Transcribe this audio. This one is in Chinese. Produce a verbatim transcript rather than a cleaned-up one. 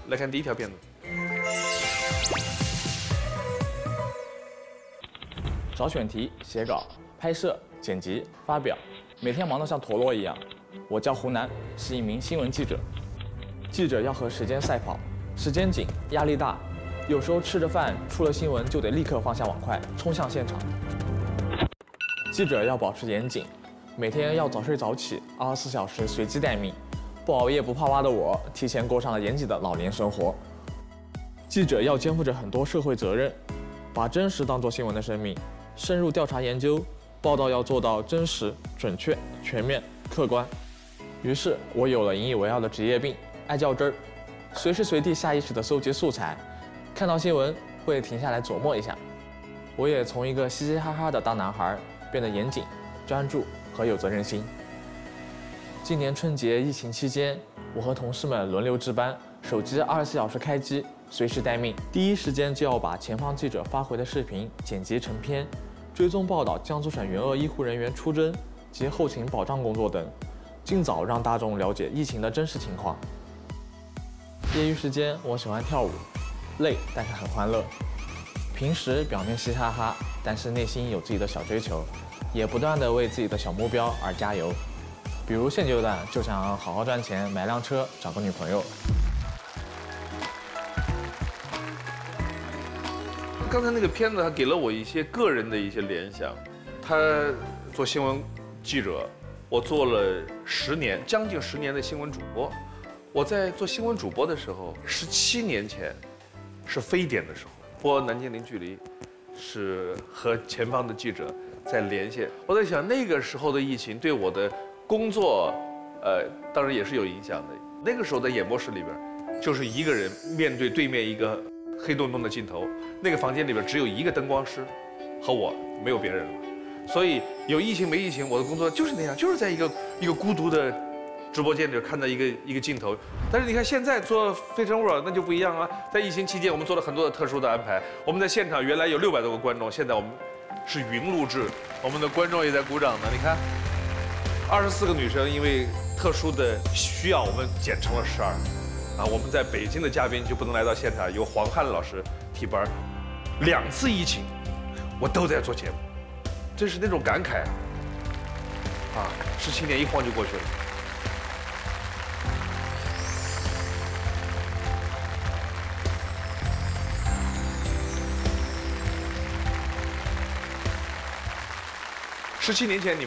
来看第一条片子。 找选题、写稿、拍摄、剪辑、发表，每天忙得像陀螺一样。我叫胡南，是一名新闻记者。记者要和时间赛跑，时间紧，压力大，有时候吃着饭出了新闻就得立刻放下碗筷，冲向现场。记者要保持严谨，每天要早睡早起，二十四小时随机待命。不熬夜不怕蛙的我，提前过上了严谨的老年生活。记者要肩负着很多社会责任，把真实当作新闻的生命。深入调查研究，报道要做到真实、准确、全面、客观。于是我有了引以为傲的职业病，爱较真儿，随时随地下意识地搜集素材，看到新闻会停下来琢磨一下。我也从一个嘻嘻哈哈的大男孩变得严谨、专注和有责任心。今年春节疫情期间，我和同事们轮流值班，手机二十四小时开机，随时待命。第一时间就要把前方记者发回的视频剪辑成片，追踪报道江苏省援鄂医护人员出征及后勤保障工作等，尽早让大众了解疫情的真实情况。业余时间，我喜欢跳舞，累但是很欢乐。平时表面嘻嘻哈哈，但是内心有自己的小追求，也不断地为自己的小目标而加油。比如现阶段就想好好赚钱，买辆车，找个女朋友。 刚才那个片子，它给了我一些个人的一些联想。他做新闻记者，我做了十年，将近十年的新闻主播。我在做新闻主播的时候，十七年前是非典的时候，播《南京零距离》，是和前方的记者在连线。我在想，那个时候的疫情对我的工作，呃，当然也是有影响的。那个时候在演播室里边，就是一个人面对对面一个黑洞洞的镜头，那个房间里边只有一个灯光师和我，没有别人了。所以有疫情没疫情，我的工作就是那样，就是在一个一个孤独的直播间里看到一个一个镜头。但是你看现在做《非诚勿扰》那就不一样啊，在疫情期间我们做了很多的特殊的安排。我们在现场原来有六百多个观众，现在我们是云录制，我们的观众也在鼓掌呢。你看，二十四个女生因为特殊的需要，我们减成了十二。啊，我们在北京的嘉宾就不能来到现场，由黄汉老师替班。两次疫情，我都在做节目，真是那种感慨。啊，十七年一晃就过去了。十七年前你。